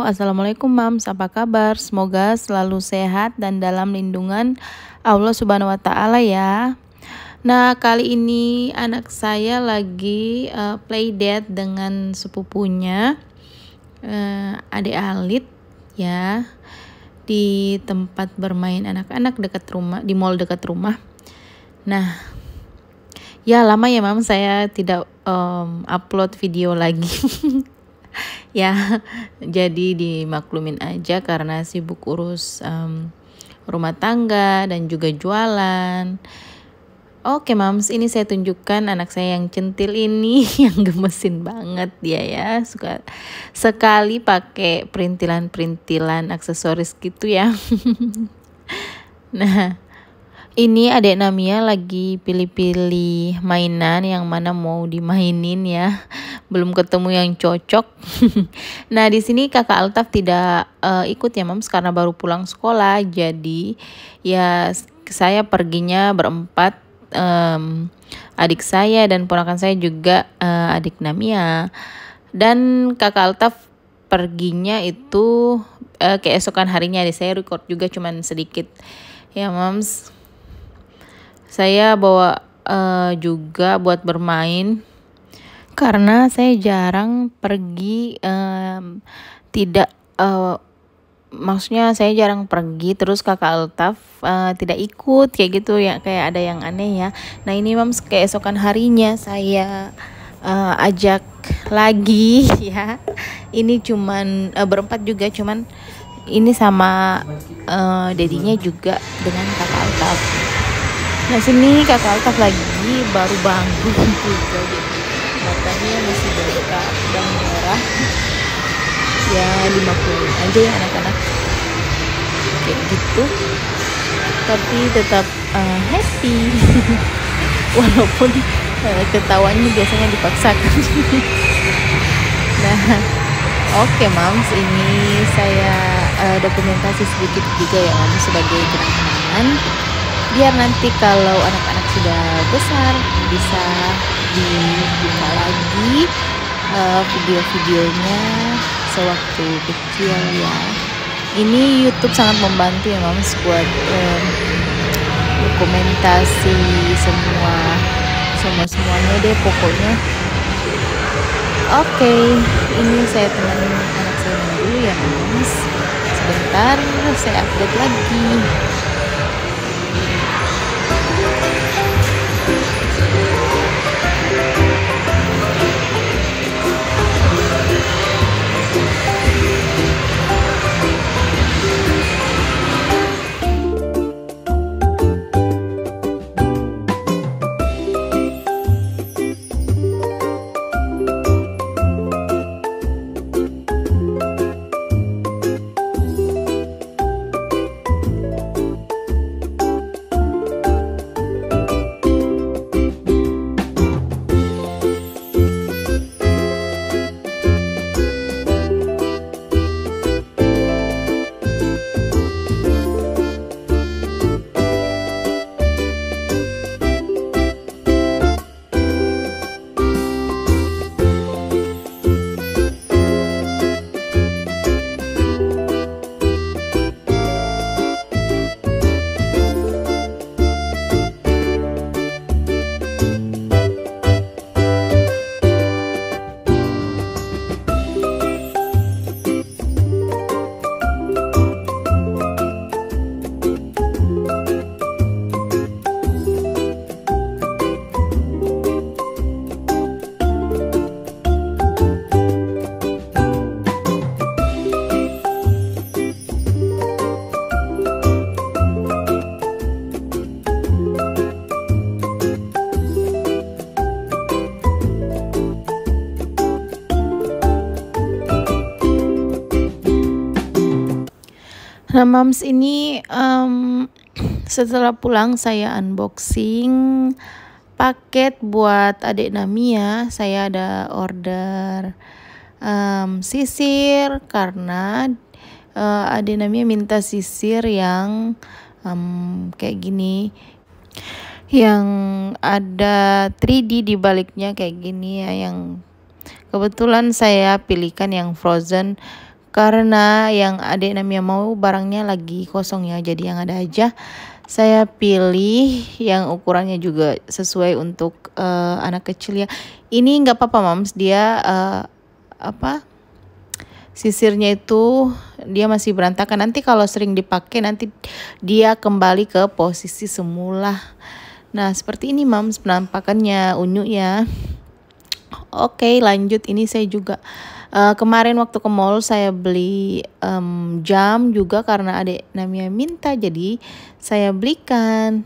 Assalamualaikum Mams, apa kabar? Semoga selalu sehat dan dalam lindungan Allah Subhanahu wa Ta'ala ya. Nah, kali ini anak saya lagi playdate dengan sepupunya, adik Alit ya, di tempat bermain anak-anak dekat rumah, di mall dekat rumah. Nah, ya lama ya Mam saya tidak upload video lagi. Ya, jadi dimaklumin aja karena sibuk urus rumah tangga dan juga jualan. Oke Mams, ini saya tunjukkan anak saya yang centil ini yang gemesin banget dia ya, suka sekali pakai perintilan-perintilan aksesoris gitu ya. Nah, ini adik Namia lagi pilih-pilih mainan yang mana mau dimainin ya. Belum ketemu yang cocok. Nah, di sini Kakak Altaf tidak ikut ya, Mams, karena baru pulang sekolah. Jadi ya saya perginya berempat, adik saya dan ponakan saya juga adik Namia. Dan Kakak Altaf perginya itu keesokan harinya. Saya record juga cuman sedikit. Ya, Mams. Saya bawa juga buat bermain karena saya jarang pergi, maksudnya saya jarang pergi terus Kakak Altaf tidak ikut kayak gitu ya, kayak ada yang aneh ya. Nah ini Mams, keesokan harinya saya ajak lagi ya. Ini cuman berempat juga, cuman ini sama dedinya juga dengan Kakak Altaf. Nah sini Kakak Altaf lagi baru bangun juga, jadi matanya masih buka dan merah. Ya dimaklumin aja ya anak-anak kayak gitu, tapi tetap happy. Walaupun ketawanya biasanya dipaksakan. Nah oke Mams, ini saya dokumentasi sedikit juga ya Mams sebagai kenang-kenangan, biar nanti kalau anak-anak sudah besar bisa dibuka lagi video-videonya sewaktu kecil ya. Ini YouTube sangat membantu ya Mams buat dokumentasi semuanya deh pokoknya. Oke, ini saya temenin anak saya dulu ya Mams. Sebentar saya update lagi. Nah Mams, ini setelah pulang saya unboxing paket buat adik Namia. Saya ada order sisir karena adik Namia minta sisir yang kayak gini, yang ada 3D di baliknya kayak gini ya, yang kebetulan saya pilihkan yang frozen Karena yang adik namanya mau barangnya lagi kosong ya, jadi yang ada aja. Saya pilih yang ukurannya juga sesuai untuk anak kecil ya. Ini nggak apa-apa Mams, dia sisirnya itu dia masih berantakan. Nanti kalau sering dipakai nanti dia kembali ke posisi semula. Nah seperti ini Mams penampakannya unyu ya. Oke lanjut, ini saya juga kemarin waktu ke mall saya beli jam juga karena adik namanya minta, jadi saya belikan.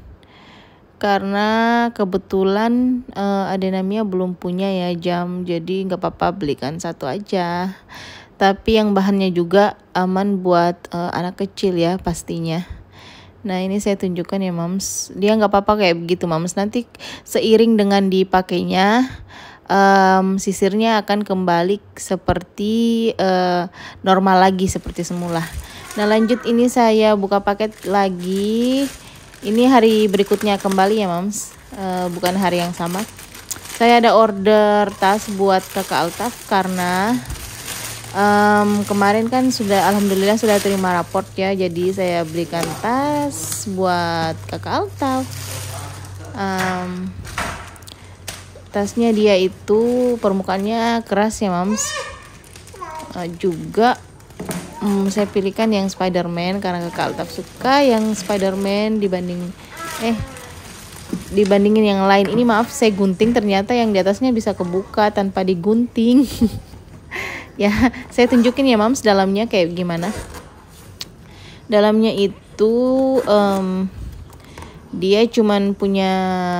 Karena kebetulan adik namanya belum punya ya jam, jadi nggak apa-apa belikan satu aja. Tapi yang bahannya juga aman buat anak kecil ya pastinya. Nah ini saya tunjukkan ya Mams, dia nggak apa-apa kayak begitu Mams. Nanti seiring dengan dipakainya sisirnya akan kembali seperti normal lagi seperti semula. Nah lanjut, ini saya buka paket lagi. Ini hari berikutnya kembali ya Mams, bukan hari yang sama. Saya ada order tas buat kakak Altaf karena kemarin kan alhamdulillah sudah terima raport ya, jadi saya belikan tas buat kakak Altaf. Tasnya dia itu permukaannya keras ya Mams. Juga saya pilihkan yang Spiderman karena kakak Altaf suka yang Spiderman dibandingin yang lain. Ini maaf saya gunting, ternyata yang di atasnya bisa kebuka tanpa digunting. Ya saya tunjukin ya Mams dalamnya kayak gimana. Dalamnya itu dia cuman punya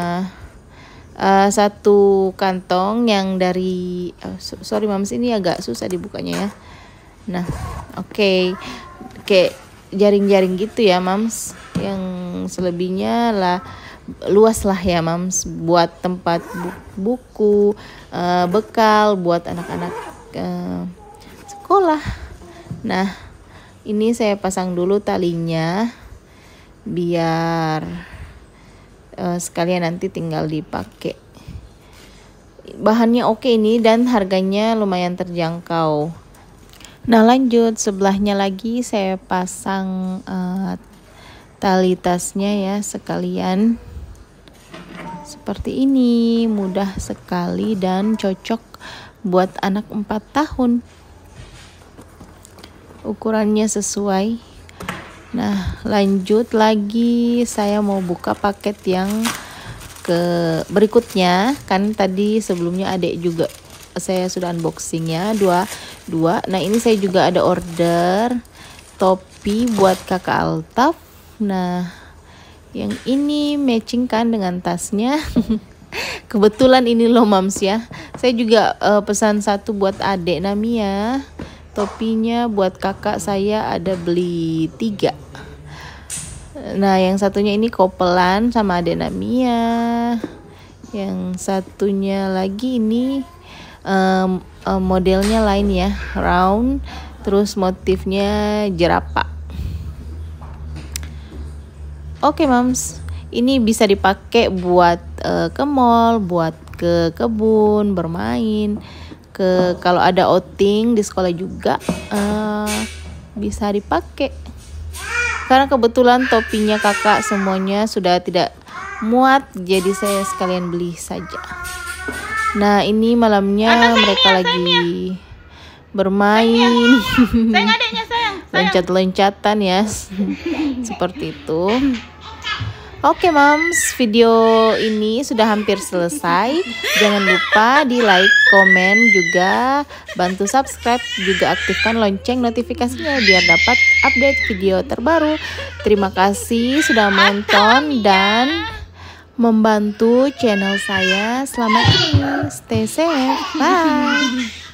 satu kantong yang dari sorry Mams, ini agak susah dibukanya ya. Nah oke. Kayak jaring-jaring gitu ya Mams, yang selebihnya lah luas lah ya Mams, buat tempat buku, bekal buat anak-anak sekolah. Nah ini saya pasang dulu talinya biar sekalian nanti tinggal dipakai. Bahannya oke ini dan harganya lumayan terjangkau. Nah lanjut, sebelahnya lagi saya pasang tali tasnya ya sekalian. Seperti ini, mudah sekali dan cocok buat anak 4 tahun. Ukurannya sesuai. Nah lanjut lagi, saya mau buka paket yang berikutnya. Kan tadi sebelumnya adik juga saya sudah unboxing ya, dua. Nah ini saya juga ada order topi buat kakak Altaf. Nah yang ini matching kan dengan tasnya. Kebetulan ini loh Mams ya, saya juga pesan satu buat adik Namia. Topinya buat kakak saya ada beli 3. Nah yang satunya ini kopelan sama adik Namia. Yang satunya lagi ini modelnya lain ya, round, terus motifnya jerapah. Oke Mams, ini bisa dipakai buat ke mall, buat ke kebun, bermain, kalau ada outing di sekolah juga bisa dipakai. Karena kebetulan topinya kakak semuanya sudah tidak muat, jadi saya sekalian beli saja. Nah ini malamnya mereka lagi bermain, loncat-loncatan ya, seperti itu. Oke Mams, video ini sudah hampir selesai. Jangan lupa di like, komen, juga bantu subscribe, juga aktifkan lonceng notifikasinya biar dapat update video terbaru. Terima kasih sudah menonton dan membantu channel saya selama ini. Stay safe, bye.